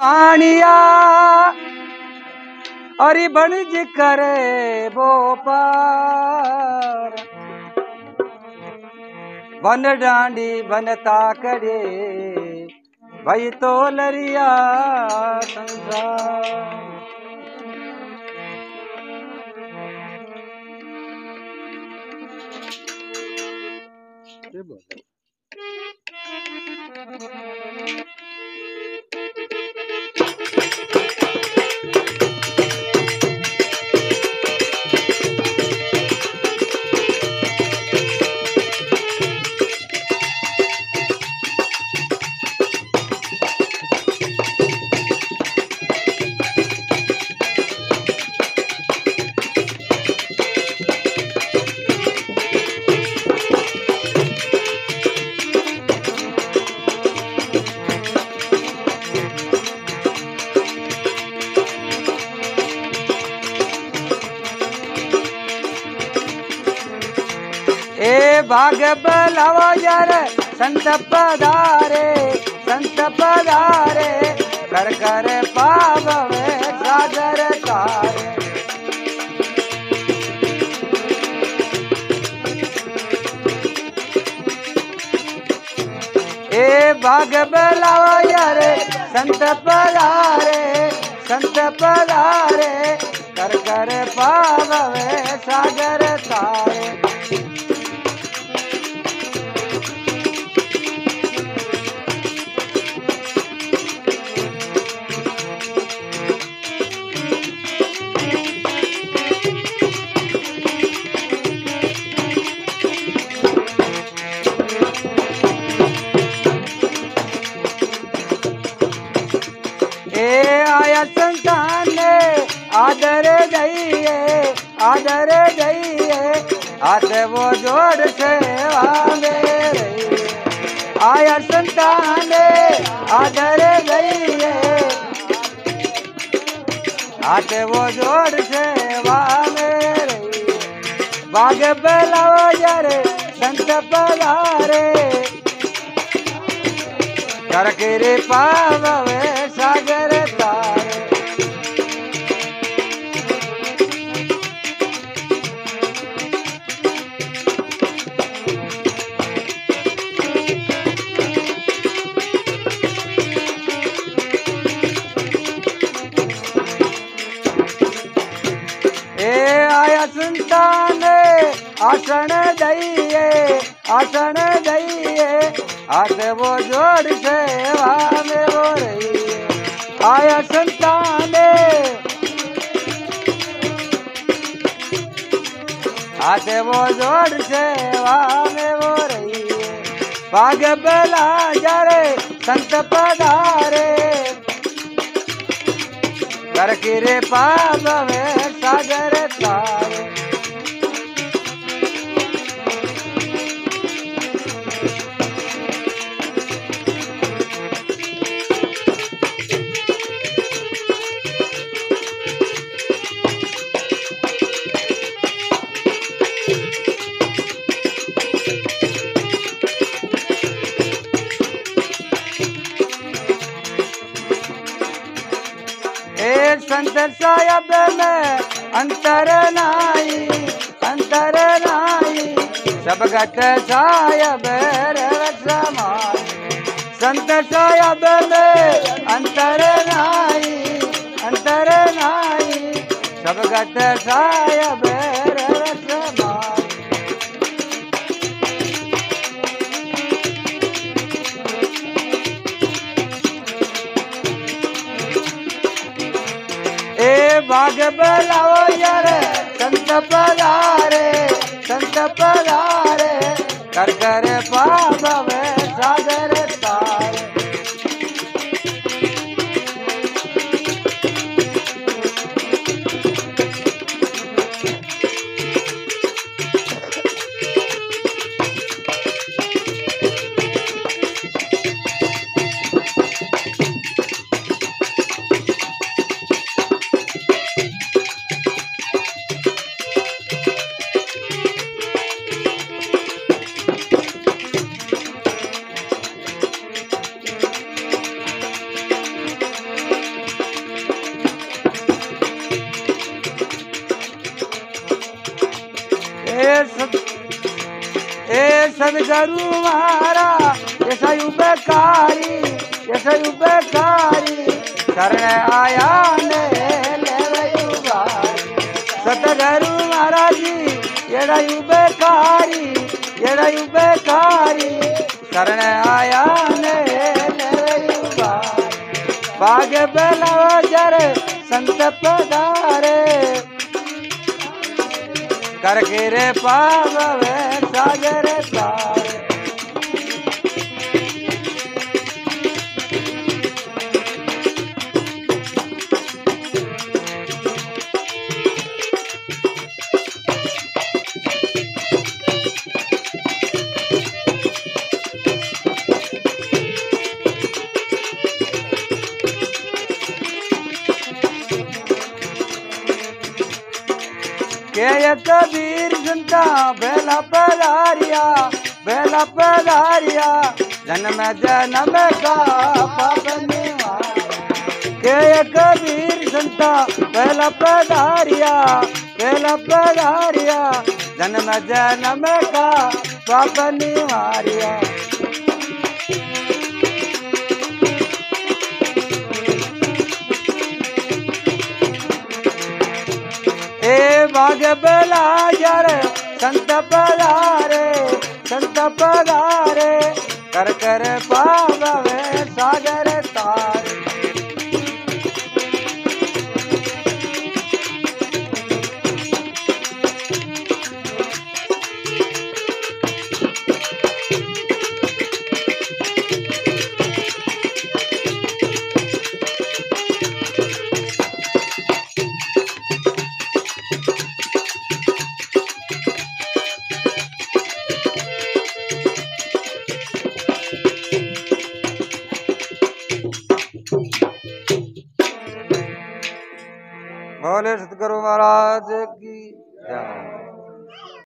आनिया अरे बनज करे वो पार बन डांडी बनता करे भाई तो लरिया संसार। ए भाग बलावा यार संत पधारे कर कर पावे सागर तारे। ए भाग बलावा यार संत पधारे कर कर पावे सागर तारे। आया संतान आदर दइए हाथ वो जोड़ सेवा मेरे। आया संतान आदर दइए हाथ वो जोड़ सेवा मेरे। बाग बलावा यार संत पधारे कर के पावे सागर तारे। ए आया संतान आसन दइए हाथ वो जोड़ सेवा में वो रही। आया संतान हाथ वो जोड़ सेवा में वो रही। भाग बला जारे संत पधारे कर के पावे सागर तारे। संत साहब में अंतर नाई सब घट साहब समाई। संत साहब में अंतर नाई सब घट साहब समाई। ए भाग बलाओ यार संत पधारे कर कर पावे सागर तारे। सतगुरु मारा ऐसा बेकारी शरण आया ने ले सतगुरु महाराज जी एड़ा बेकारी शरण आया ने बाग बेलावा जरे संत पधारे कर गिरे पावे सागर तारे के कबीर संता बेला पधारिया जन्म का पाप निवारा के कबीर संता बेला पधारिया जन्म का पाप निवारिया ए बाग बेला यार संत पधारे कर पावे सागर तारे बोले सतगुरु महाराज की जय।